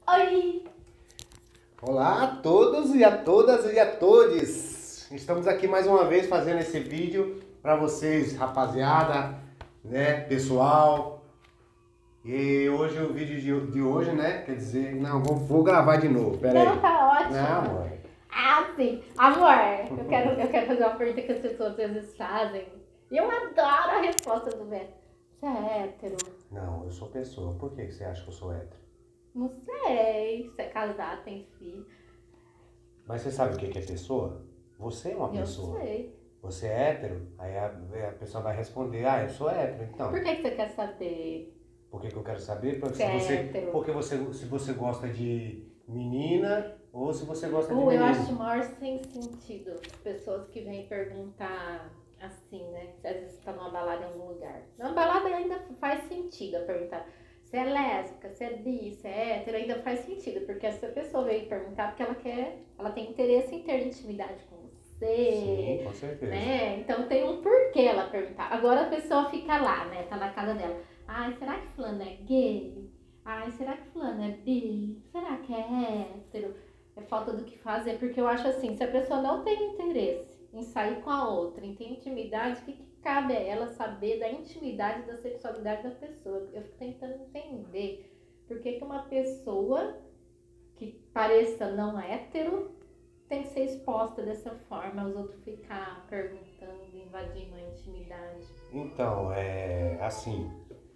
Oi! Olá a todos e a todas e a todes! Estamos aqui mais uma vez fazendo esse vídeo para vocês, rapaziada, né, pessoal. E hoje o vídeo de hoje, né, quer dizer, não, vou gravar de novo, pera aí. Não, tá ótimo. Não, amor. Ah, sim. Amor, eu quero fazer uma pergunta que as pessoas às vezes fazem. E eu adoro a resposta do Beto. Você é hétero? Não, eu sou pessoa. Por que você acha que eu sou hétero? Não sei. Você é casado, tem filho. Mas você sabe o que é pessoa? Você é uma pessoa. Eu sei. Você é hétero? Aí a pessoa vai responder, ah, eu sou hétero, então. Por que você quer saber? Por que eu quero saber? Porque, Você é hétero. se você gosta de menina ou se você gosta de Eu menino. acho o maior sem sentido as pessoas que vêm perguntar assim, né? Às vezes você tá numa balada em algum lugar. Na balada ainda faz sentido a perguntar se é lésbica, se é bi, se é hétero, ainda faz sentido. Porque essa pessoa veio perguntar porque ela tem interesse em ter intimidade com você. Sim, com certeza. Né? Então tem um porquê ela perguntar. Agora a pessoa fica lá, né? Tá na casa dela. Ai, será que fulano é gay? Ai, será que fulano é bi? Será que é hétero? É falta do que fazer, porque eu acho assim, se a pessoa não tem interesse em sair com a outra, em ter intimidade, o que cabe a ela saber da intimidade, da sexualidade da pessoa? Eu fico tentando entender por que uma pessoa que pareça não hétero tem que ser exposta dessa forma, os outros ficar perguntando, invadindo a intimidade. Então, assim,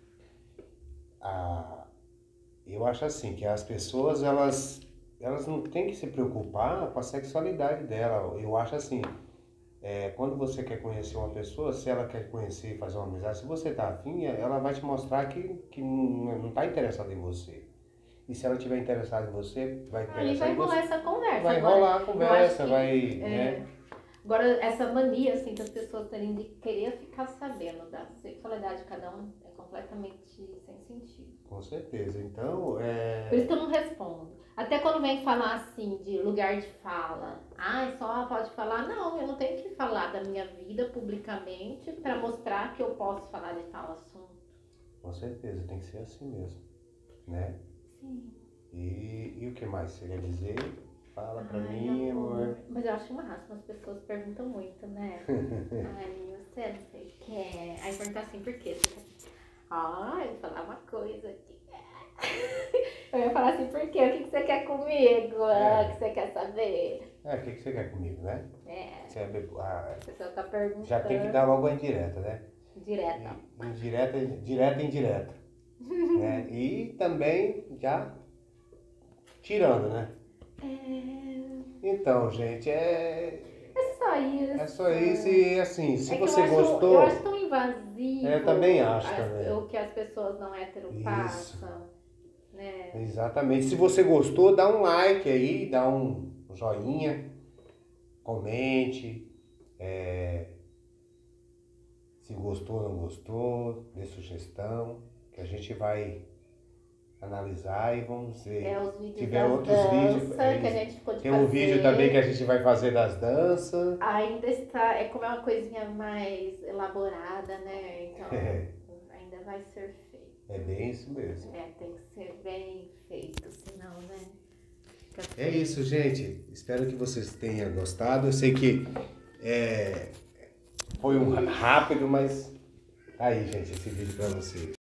eu acho assim, que as pessoas, elas não têm que se preocupar com a sexualidade dela. Eu acho assim, quando você quer conhecer uma pessoa, se ela quer conhecer e fazer uma amizade, se você tá afim, ela vai te mostrar que não tá interessada em você. E se ela estiver interessada em você, vai interessar Aí vai em você. rolar essa conversa. Vai agora, rolar a conversa, que, né? Agora, essa mania, assim, das pessoas terem de querer ficar sabendo da sexualidade de cada um é completamente sem sentido. Com certeza. Então, Por isso que eu não respondo. Até quando vem falar, assim, de lugar de fala. Só pode falar. Não, eu não tenho que falar da minha vida publicamente para mostrar que eu posso falar de tal assunto. Com certeza, tem que ser assim mesmo, né? Sim. E o que mais você quer dizer? Fala pra mim, amor. Mas eu acho uma raça, as pessoas perguntam muito, né? Ai, você não sei o que é. Aí perguntar assim, por quê? Eu vou falar uma coisa aqui. Eu ia falar assim, por quê? O que você quer comigo? O que você quer saber? O que você quer comigo, né? A pessoa tá perguntando. Já tem que dar logo a indireta, né? Direta. Direta e indireta. Né? E também já tirando, né? Então, gente, É só isso. É só isso e assim, se você eu gostou... Eu acho tão invasivo. Eu também acho também. O que as pessoas não hétero passam. Né? Exatamente. Se você gostou, dá um like aí, dá um joinha, comente. Se gostou ou não gostou, dê sugestão, que a gente vai analisar e vamos ver. Os vídeos tiver das outros vídeos. Que a gente ficou de tem um vídeo também que a gente vai fazer das danças. Ainda está, como é uma coisinha mais elaborada, né? Então ainda vai ser feito. É bem isso mesmo. Tem que ser bem feito, senão, né? É isso, gente. Espero que vocês tenham gostado. Eu sei que foi um rápido, mas tá aí, gente, esse vídeo pra vocês.